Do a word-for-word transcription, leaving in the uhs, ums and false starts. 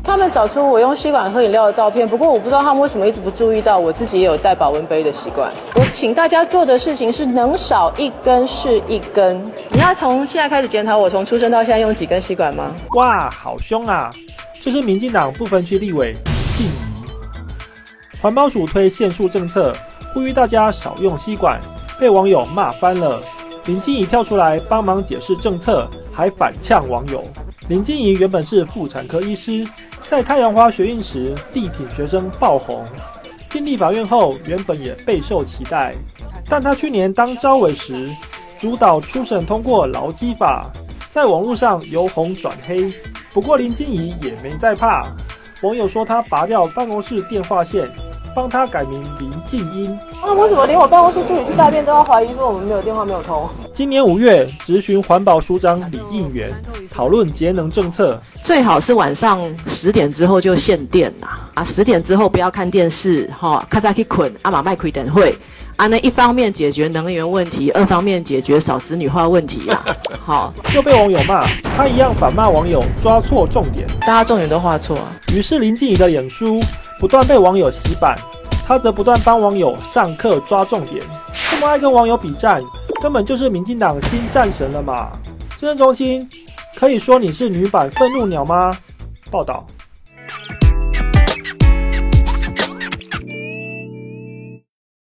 他们找出我用吸管喝饮料的照片，不过我不知道他们为什么一直不注意到我自己也有带保温杯的习惯。我请大家做的事情是能少一根是一根。你要从现在开始检讨我从出生到现在用几根吸管吗？ 哇，好凶啊！这是民进党不分区立委林静怡。环保署推限塑政策，呼吁大家少用吸管，被网友骂翻了。林静怡跳出来帮忙解释政策，还反呛网友。林静怡原本是妇产科医师，在太阳花学运时力挺学生爆红，进立法院后原本也备受期待，但她去年当召委时，主导初审通过劳基法，在网络上由红转黑。不过林静怡也没在怕，网友说她拔掉办公室电话线，帮她改名林静英。 那、啊、为什么连我办公室助理去大便都要怀疑说我们没有电话没有通？ 今年五月，质询环保署长李应元，讨论节能政策。 最好是晚上十点之后就限电啦，啊，十点之后不要看电视，哈，咔嚓去困，阿妈卖亏等会。啊，那一方面解决能源问题，二方面解决少子女化问题啊。好， 又被网友骂，他一样反骂网友抓错重点， 大家重点都画错啊。 于是林静怡的脸书不断被网友洗版，他则不断帮网友上课抓重点。这么爱跟网友比战，根本就是民进党新战神了嘛！政治中心可以说你是女版愤怒鸟吗？报道。